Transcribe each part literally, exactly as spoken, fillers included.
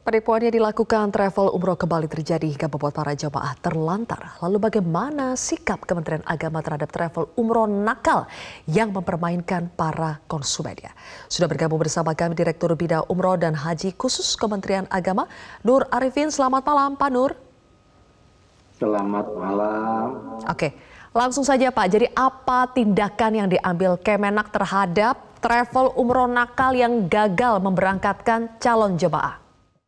Penipuan yang dilakukan travel umroh kembali terjadi hingga membuat para jamaah terlantar. Lalu bagaimana sikap Kementerian Agama terhadap travel umroh nakal yang mempermainkan para konsumennya? Sudah bergabung bersama kami Direktur Bidang Umroh dan Haji Khusus Kementerian Agama, Nur Arifin. Selamat malam, Pak Nur. Selamat malam. Oke, langsung saja Pak. Jadi apa tindakan yang diambil Kemenak terhadap travel umroh nakal yang gagal memberangkatkan calon jemaah?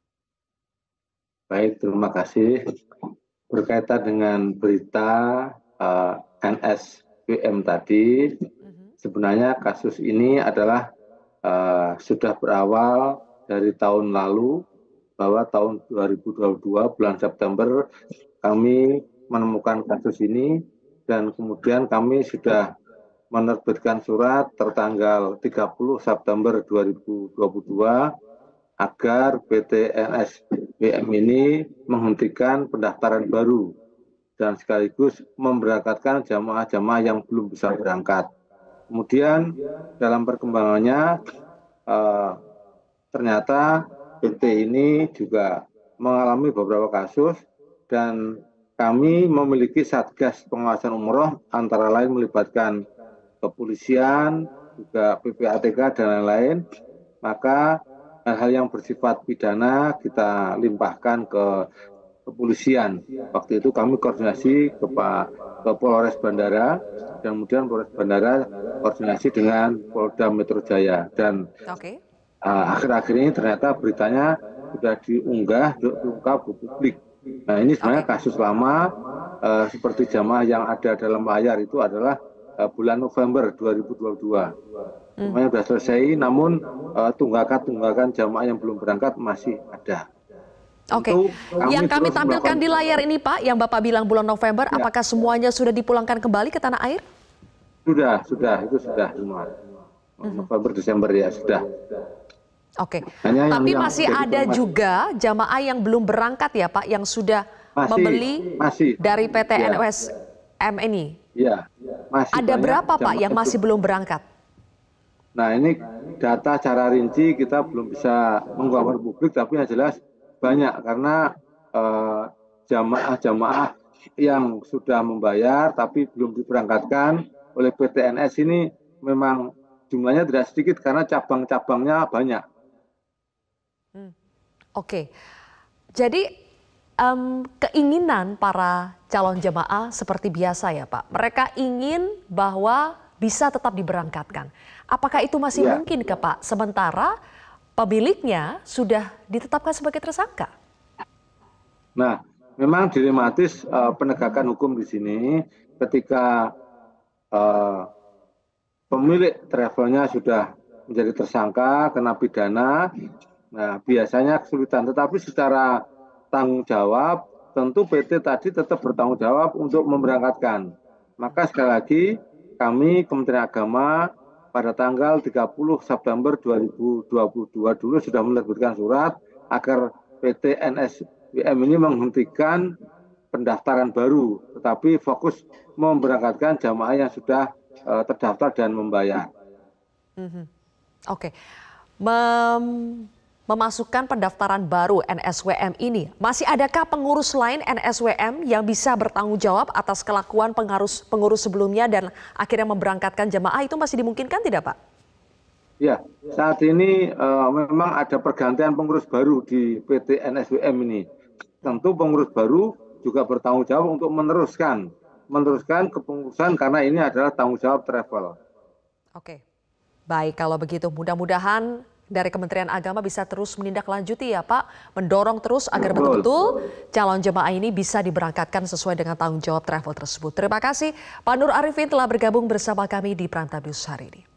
Baik, terima kasih. Berkaitan dengan berita uh, N S W M tadi, sebenarnya kasus ini adalah uh, sudah berawal dari tahun lalu, bahwa tahun dua ribu dua puluh dua bulan September kami menemukan kasus ini dan kemudian kami sudah menerbitkan surat tertanggal tiga puluh September dua ribu dua puluh dua agar P T N S W M ini menghentikan pendaftaran baru dan sekaligus memberangkatkan jamaah-jamaah yang belum bisa berangkat. Kemudian dalam perkembangannya eh, ternyata P T ini juga mengalami beberapa kasus dan kami memiliki Satgas Pengawasan Umroh antara lain melibatkan kepolisian, juga P P A T K dan lain-lain. Maka hal-hal yang bersifat pidana kita limpahkan ke kepolisian. Waktu itu kami koordinasi ke Pak ke Polres Bandara dan kemudian Polres Bandara koordinasi dengan Polda Metro Jaya dan Oke. uh, akhir-akhir ini ternyata beritanya sudah diunggah diungkap ke publik. Nah ini sebenarnya okay. kasus lama uh, seperti jamaah yang ada dalam layar itu adalah uh, bulan November dua ribu dua puluh dua. Semuanya sudah selesai, namun uh, tunggakan-tunggakan jamaah yang belum berangkat masih ada. Oke, okay. Yang kami tampilkan melakukan... di layar ini Pak, yang Bapak bilang bulan November, ya. Apakah semuanya sudah dipulangkan kembali ke tanah air? Sudah, sudah, itu sudah semua. Uh-huh. November, Desember ya sudah. Oke, okay. Tapi yang, masih yang ada juga jamaah yang belum berangkat ya Pak, yang sudah masih, membeli masih. dari P T N S W M ini? Iya, masih. Ada berapa Pak yang masih itu. belum berangkat? Nah ini data secara rinci kita belum bisa mengungkapkan publik, tapi yang jelas banyak karena jamaah-jamaah eh, yang sudah membayar tapi belum diberangkatkan oleh P T N S ini memang jumlahnya tidak sedikit karena cabang-cabangnya banyak. Hmm. Oke, okay. Jadi um, keinginan para calon jemaah seperti biasa ya Pak, mereka ingin bahwa bisa tetap diberangkatkan. Apakah itu masih ya. mungkin ke Pak? Sementara pemiliknya sudah ditetapkan sebagai tersangka. Nah, memang dilematis uh, penegakan hukum di sini ketika uh, pemilik travelnya sudah menjadi tersangka, kena pidana. Nah, biasanya kesulitan. Tetapi secara tanggung jawab, tentu P T tadi tetap bertanggung jawab untuk memberangkatkan. Maka sekali lagi, kami Kementerian Agama pada tanggal tiga puluh September dua ribu dua puluh dua dulu sudah menerbitkan surat agar P T N S W M ini menghentikan pendaftaran baru, tetapi fokus memberangkatkan jamaah yang sudah uh, terdaftar dan membayar. Mm-hmm. Oke, okay. Mem- memasukkan pendaftaran baru N S W M ini, masih adakah pengurus lain N S W M yang bisa bertanggung jawab atas kelakuan pengurus pengurus sebelumnya dan akhirnya memberangkatkan jemaah? Itu masih dimungkinkan tidak Pak? Ya, saat ini uh, memang ada pergantian pengurus baru di P T N S W M ini. Tentu pengurus baru juga bertanggung jawab untuk meneruskan meneruskan kepengurusan karena ini adalah tanggung jawab travel. Oke, baik kalau begitu mudah-mudahan dari Kementerian Agama bisa terus menindaklanjuti ya Pak, mendorong terus agar betul-betul calon jemaah ini bisa diberangkatkan sesuai dengan tanggung jawab travel tersebut. Terima kasih Pak Nur Arifin telah bergabung bersama kami di Prime Time News hari ini.